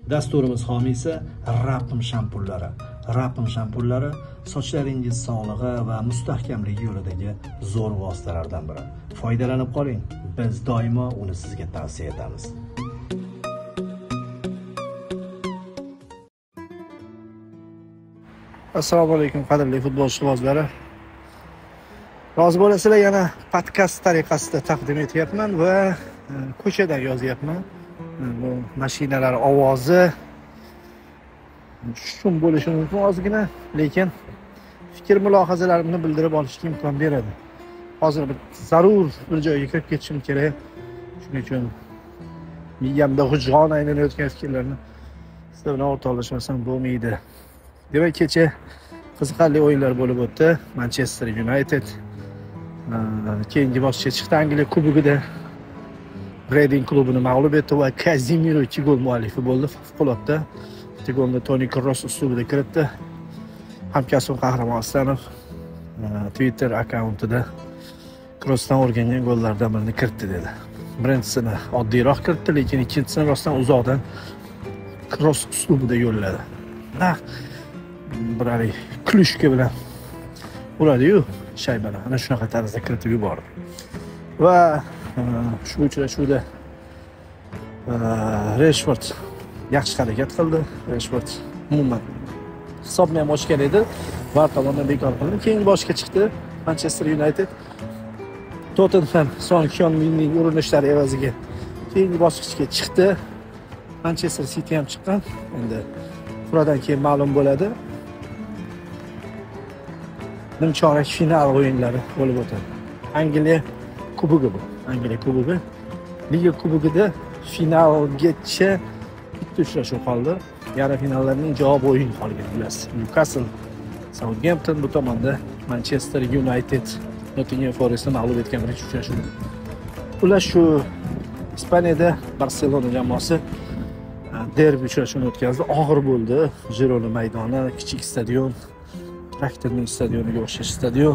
Dasturimiz homiysi Rapim shampunlari. Rapim shampunlari sochlaringiz sog'lig'i va mustahkamligi yo'lidagi zo'r vositalardan biri. Foydalanib qoling. Biz doimo uni sizga tavsiya etamiz. Assalomu alaykum qadrli futbolchilari. Rozi bo'lasizlar, yana podkast tariqasida taqdim etyapman va ko'chadan yozyapman. Bu mashinalar ovozi shum bo'lishi mumkin ozgina, lekin fikr mulohazalarimni bildirib olishga imkon beradi. Hozir bir zarur bir joyga kirib ketishim kerak. Shuning uchun miyamda hujg'on aylanayotgan fikrlarni sizlar bilan o'rtoqlashmasam bo'lmaydi. Demak, kecha qiziqarli o'yinlar bo'lib o'tdi. Manchester United keyingi bosqichga chiqdi. Angliya Kubogida Reading klubini mag'lub etdi va Casemiro 2 gol muallifi bo'ldi. Favqulodda. Bitta golni Toni Kroos uslubida kiritdi. Hamkasbim Qahramon Aslanov Twitter akkauntida Kroosdan o'rgangan gollardan birini kiritdi dedi. Birinchisini oddiyroq kiritdi, lekin ikkinchisini rostdan uzoqdan Kroos uslubida yo'lladi. Bir klushka bilan uradi-yu shaybani. Ana shunaqa tarzda kiritib yubordi. Va shu uchrashuvda Rashford yaxshi harakat qildi. Rashford umuman hisobni ham ochgan edi. VAR tomonidan bekor qilindi. Keyin boshga chiqdi Manchester United. Tottenham Son Heung-minning urinishlari evaziga keyingi bosqichga chiqdi. Manchester City ham chiqqan. Endi buradan keyin ma'lum bo'ladi. Nimchorak final o'yinlari bo'lib o'tadi. Angliya Kubogi bu. Angliya Kubogi. Liga Kubogida finalgacha bitta uchrashuv qoldi. Yarim finallarning javob o'yini qolgan bilasiz. Newcastle Southampton, bu tomonda Manchester United Nottingham Forestni mag'lub etgan birinchi uchrashuv. Ular shu Ispaniyada Barselona jamoasi derbi uchrashuvini o'tkazdi. Og'ir bo'ldi. Girona maydoni, kichik stadion, traktorning stadioniga o'xshash stadion.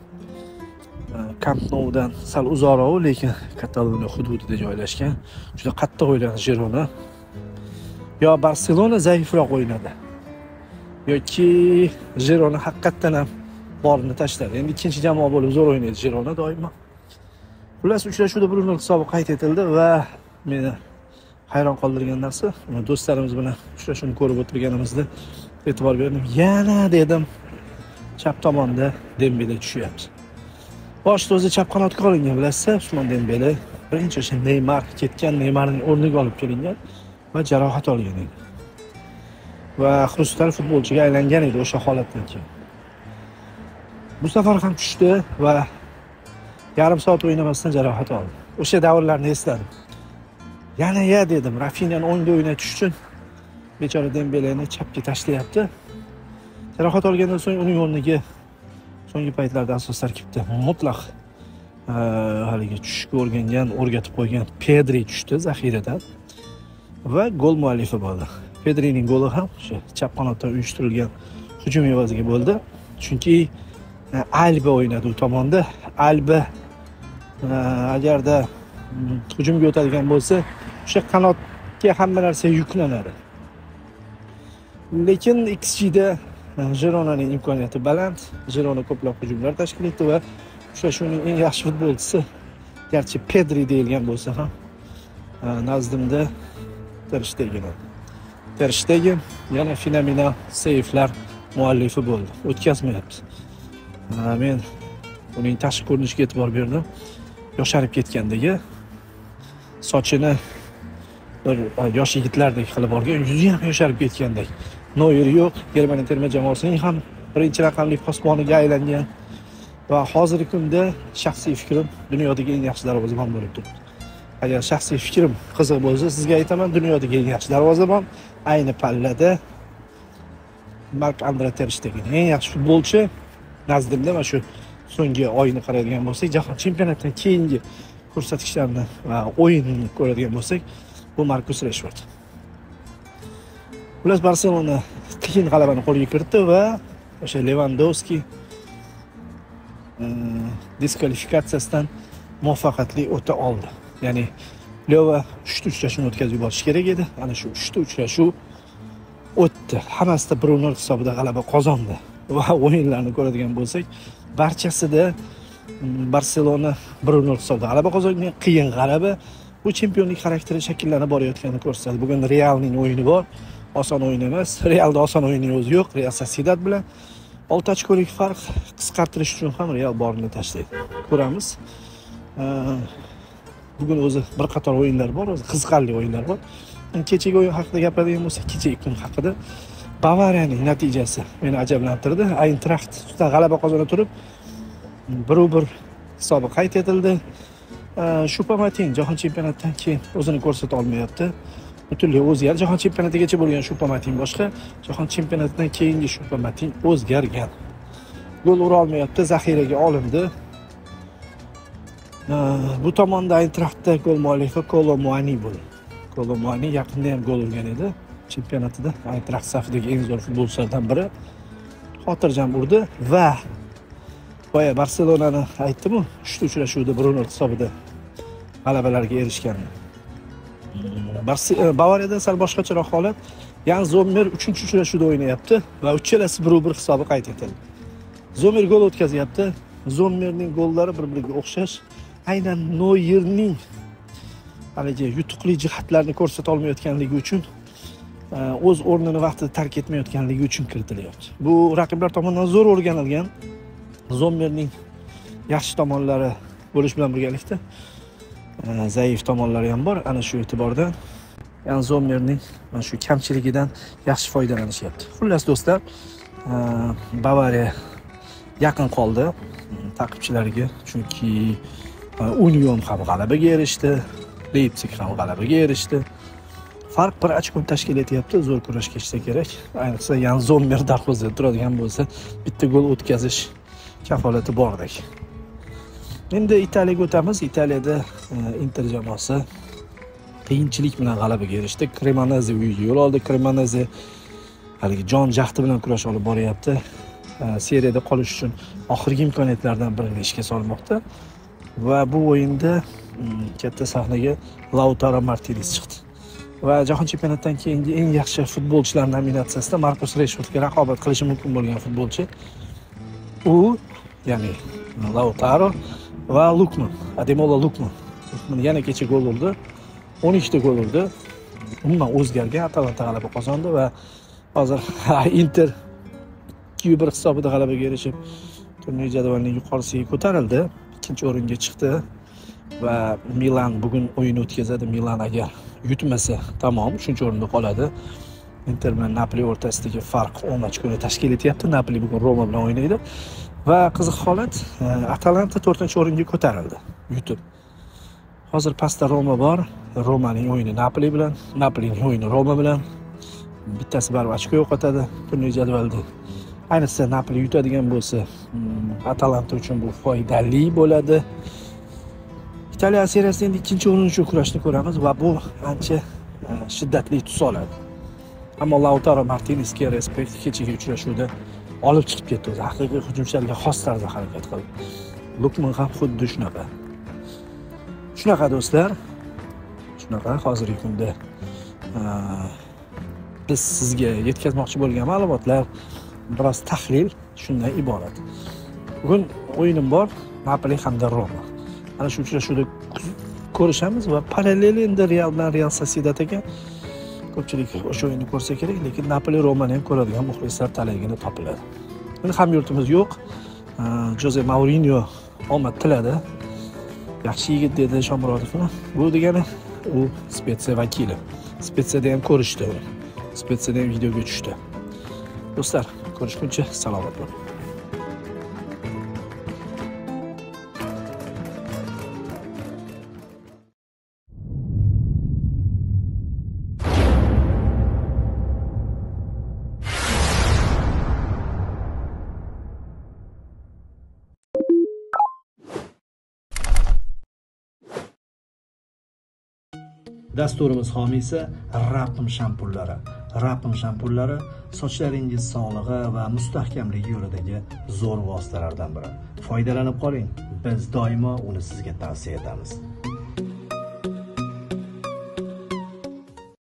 Camp Noudan sal uzoqroq, lekin Kataloniya hududida joylashgan. Juda qattiq o'ynadi Girona. Yo Barselona zaifroq o'ynadi, yoki Girona haqiqatan ham borini tashladi. Endi ikkinchi jamoa bo'lib zo'r o'ynaydi Girona doimo. Xullas, uchrashuvda 1-0 hisobi qayd etildi va meni hayron qoldirgan narsa, do'stlarimiz bilan uchrashuvni ko'rib o'tirganimizda e'tibor berdim. Yana dedim, chap tomonda Dembele tushyapti. Boshda o'zi chap qanotga olingan, bilasiz, Usmon Dembele. Birinchi o'sha Neymar ketgan, Neymarning o'rniga olib kelingan va jarohat olgan edi. Va xrustal futbolchiga aylangan edi o'sha holatdan keyin. Bu safar ham tushdi va yarim soat o'ynamasdan jarohat oldi. O'sha davrlarni esladim. Yana dedim, Rafinhani o'ngda o'ynatish uchun bechora Dembeleni chapga tashlayapti. Jarohat olgandan so'ng uning o'rniga so'nggi paytlarda asos tarkibda mutlaq haligi tushishga o'rgatib qo'ygan Pedri tushdi zaxiradan va gol muallifi bo'ldi. Pedrining goli ham o'sha chap qanotdan uyushtirilgan hujum evaziga bo'ldi. Chunki Alba o'ynadi u tomonda. Alba agarda hujumga o'tadigan bo'lsa, o'sha qanotga hamma narsa yuklanadi. Lekin XG'da Gironaning imkoniyati baland. Girona ko'plab hujumlar tashkil etdi va uchrashuvning eng yaxshi futbolchisi, garchi Pedri deyilgan bo'lsa ham, nazdimda Ter Stegen yana fenomenal seyflar muallifi bo'ldi. O'tkazmayapti. Men uning tashqi ko'rinishiga e'tibor berdim. Yosharib ketgandagi, sochini bir yosh yigitlardek qilib olgan, yuzi ham yosharib ketgandek. Noyer yo'q, Germaniya terma jamoasining ham birinchi raqamli posboniga aylangan va hozirgi kunda shaxsiy fikrim dunyodagi eng yaxshi darvozabon bo'lib turibdi. Agar shaxsiy fikrim qiziq bo'lsa, sizga aytaman, dunyodagi eng yaxshi darvozabon ayni pallada Marc-Andre ter Stegen. Eng yaxshi futbolchi nazdimda mana shu so'nggi oyini qaraydigan bo'lsak, jahon chempionatidan keyingi ko'rsatkichlarni va o'yinni ko'radigan bo'lsak, bu Marcus Rashford. Ular Barselona qiyin g'alabani qo'lga kiritdi va o'sha Lewandowski diskvalifikatsiyasidan muvaffaqiyatli o'ta oldi. Ya'ni Leva 3ta uchrashuvni o'tkazib yuborish kerak edi. Ana shu 3ta uchrashuv o'tdi. Hammasida 1-0 hisobida g'alaba qozondi. Va o'yinlarni ko'radigan bo'lsak, barchasida Barselona 1-0 hisobida g'alaba qozongan. Qiyin g'alaba. Bu chempionlik xarakteri shakllanib borayotganini ko'rsatadi. Bugun Realning o'yini bor. Oson o'yin emas. Realda oson o'yinning o'zi yo'q. Real Sociedad bilan 6 ochkolik farq qisqartirish uchun ham Real borini tashlaydi. Ko'ramiz. Bugun o'zi bir qator o'yinlar bor, o'zi qiziqarli o'yinlar bor. Kechagi o'yin haqida gapiradigan bo'lsak, kechagi kun haqida Bavariyaning natijasi meni ajablantirdi. Eintracht ustidan g'alaba qozona turib 1-1 hisobi qayd etildi. Choupo-Moting jahon chempionatidan keyin o'zini ko'rsata olmayapti. Butunlay o'zgardi. Jahon chempionatigacha bo'lgan Choupo-Moting boshqa, jahon chempionatidan keyingi Choupo-Moting o'zgargan. Gol ura olmayapti, zaxiraga olindi. Bu tomonda Eintrachtda gol muallifi Kolo Muani bo'ldi. Kolo Muani yaqinda ham gol urgan edi. Chempionatida Eintracht safidagi eng zo'r futbolchilardan biri. Xotirjam urdi va boya Barselonani aytdim-ku, 3ta uchrashuvda 1-0 hisobida g'alabalarga erishgan. Bavariyada sal boshqacharoq holat. Jan Sommer 3-uchrashuvda o'ynayapti va uchalasi 1-1 hisobi qayd etildi. Sommer gol o'tkazyapti. Sommerning gollari bir-biriga o'xshash. Aynan Neuerning haligi yutuqli jihatlarini ko'rsata olmayotganligi uchun, o'z o'rnini vaqtida tark etmayotganligi uchun kiritilyapti. Bu raqiblar tomonidan zo'r o'rganilgan Sommerning yaxshi tomonlari bo'lish bilan birgalikda zaif tomonlari ham bor. Ana shu e'tibordan Jan Sommerning mana shu kamchiligidan yaxshi foydalanishyapti. Xullas do'stlar, Bavariya yaqin qoldi ta'qibchilariga, chunki Union ham g'alabaga erishdi, Leipzig ham g'alabaga erishdi. Farq 1 ochko tashkil etyapti. Zo'r kurash kechsa kerak. Ayniqsa Jan Sommer darvozada turadigan bo'lsa, bitta gol o'tkazish kafolati bordek. Endi Italiyaga o'tamiz. Italiyada Inter jamoasi qiyinchilik bilan g'alabaga erishdi. Cremonese uyiga yo'l oldi. Cremonese haligi jon jahdi bilan kurash olib boryapti. Seriyada qolish uchun oxirgi imkoniyatlardan birini ishga solmoqda. Va bu o'yinda katta sahnaga Lautaro Martinez chiqdi. Va jahon chempionatidan keyingi eng yaxshi futbolchilar nominatsiyasida Marcus Rashfordga raqobat qilishi mumkin bo'lgan futbolchi u, ya'ni Lautaro va Lukman, Ademola Lukman. Lukman yana kecha gol urdi. 12 ta gol urdi. Umuman o'zgargan, Atalanta g'alaba qozondi va hozir Inter 2-1 hisobida g'alabaga erishib, turnir jadvalining yuqorisiga ko'tarildi. Ikkinchi o'ringa chiqdi va Milan bugun o'yin o'tkazadi. Milan agar yutmasa tamom, 3-o'rinda qoladi. Inter bilan Napoli o'rtasidagi farq 10 ochkoni tashkil etyapti. Napoli bugun Roma bilan o'ynaydi va qiziq holat, Atalanta 4-o'ringa ko'tarildi yutib. Hozir pastda Roma bor. Romaning o'yini Napoli bilan, Napolining o'yini Roma bilan. Bittasi baribir ochko yo'qotadi turnir jadvalida. Ayniqsa Napoli yutadigan bo'lsa, Atalanta uchun bu foydali bo'ladi. Italiya seriyasida endi ikkinchi o'rin uchun kurashni ko'ramiz va bu ancha shiddatli tus oladi. Ammo Lautaro Martinezga respekt kechagi uchrashuvda olib chiqib ketdi. O'zi haqiqiy hujumchilarga xos tarzda harakat qildi. Lukman ham xuddi shunaqa. Shunaqa do'stlar. Shunaqa hozirgi kunda biz sizga yetkazmoqchi bo'lgan ma'lumotlar, biroz tahlil shundan iborat. Bugun o'yinim bor, Napoli hamda Roma. Ana shu uchrashuvda ko'rishamiz va parallel endi Real bilan Real Sociedad ekan. Ko'pchilik o'sha o'yinni ko'rsa kerak, lekin Napoli Romani ham ko'radigan muxlislar talaygina topiladi. Endi hamyurtimiz yo'q. Jose Mourinho omad tiladi. Yaxshi yigit dedi Shomurodovni. Bu degani u Spetsiya vakili. Spetsiyada ham ko'rishdi uni. Spetsiyada ham videoga tushdi. Do'stlar, ko'rishguncha salomat bo'ling. Dasturimiz homiysi Rapim shampunlari. Rapim shampunlari sochlaringiz sog'lig'i va mustahkamligi yo'lidagi zo'r vositalardan biri. Foydalanib qoling. Biz doimo uni sizga tavsiya etamiz.